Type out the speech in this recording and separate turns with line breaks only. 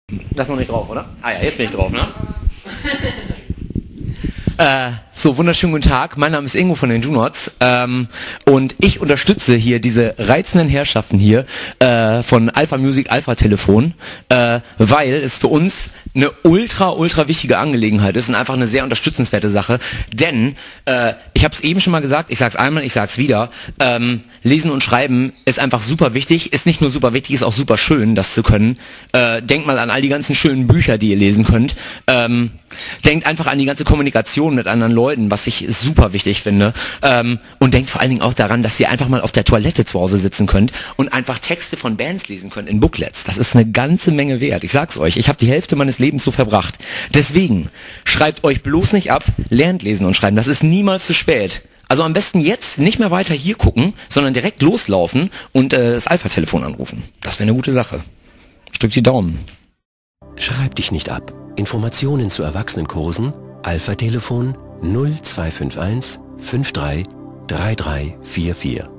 Das ist noch nicht drauf, oder? Ah ja, jetzt bin ich drauf, ne? So, wunderschönen guten Tag. Mein Name ist Ingo von den Junots und ich unterstütze hier diese reizenden Herrschaften hier von Alpha Music, Alpha Telefon, weil es für uns eine ultra wichtige Angelegenheit ist und einfach eine sehr unterstützenswerte Sache, denn ich habe es eben schon mal gesagt, ich sag's einmal, ich sag's wieder, Lesen und Schreiben ist einfach super wichtig, ist nicht nur super wichtig, ist auch super schön, das zu können. Denkt mal an all die ganzen schönen Bücher, die ihr lesen könnt. Denkt einfach an die ganze Kommunikation mit anderen Leuten, was ich super wichtig finde. Und denkt vor allen Dingen auch daran, dass ihr einfach mal auf der Toilette zu Hause sitzen könnt und einfach Texte von Bands lesen könnt in Booklets. Das ist eine ganze Menge wert. Ich sag's euch, ich habe die Hälfte meines Lebens so verbracht. Deswegen, schreibt euch bloß nicht ab, lernt lesen und schreiben. Das ist niemals zu spät. Also am besten jetzt nicht mehr weiter hier gucken, sondern direkt loslaufen und das Alpha-Telefon anrufen. Das wäre eine gute Sache. Ich drück die Daumen.
Schreib dich nicht ab. Informationen zu Erwachsenenkursen Alpha Telefon 0251 53 3344.